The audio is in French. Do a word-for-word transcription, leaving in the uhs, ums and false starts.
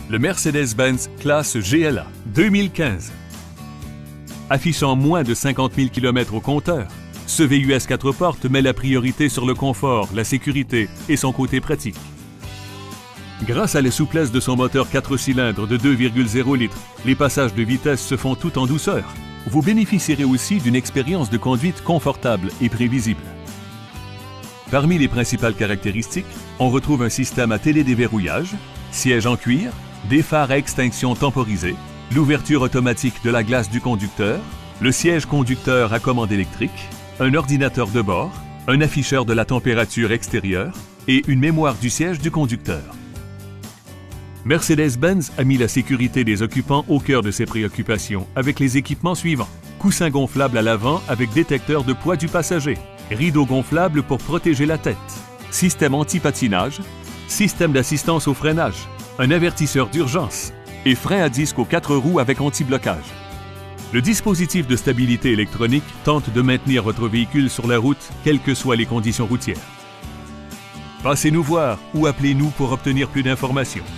Le Mercedes-Benz classe G L A deux mille quinze. Affichant moins de cinquante mille kilomètres au compteur, ce V U S quatre portes met la priorité sur le confort, la sécurité et son côté pratique. Grâce à la souplesse de son moteur quatre cylindres de deux virgule zéro litres, les passages de vitesse se font tout en douceur. Vous bénéficierez aussi d'une expérience de conduite confortable et prévisible. Parmi les principales caractéristiques, on retrouve un système à télédéverrouillage, siège en cuir, des phares à extinction temporisés, l'ouverture automatique de la glace du conducteur, le siège conducteur à commande électrique, un ordinateur de bord, un afficheur de la température extérieure et une mémoire du siège du conducteur. Mercedes-Benz a mis la sécurité des occupants au cœur de ses préoccupations avec les équipements suivants. Coussin gonflable à l'avant avec détecteur de poids du passager, rideau gonflable pour protéger la tête, système anti-patinage, système d'assistance au freinage, un avertisseur d'urgence et frein à disque aux quatre roues avec anti-blocage. Le dispositif de stabilité électronique tente de maintenir votre véhicule sur la route, quelles que soient les conditions routières. Passez nous voir ou appelez-nous pour obtenir plus d'informations.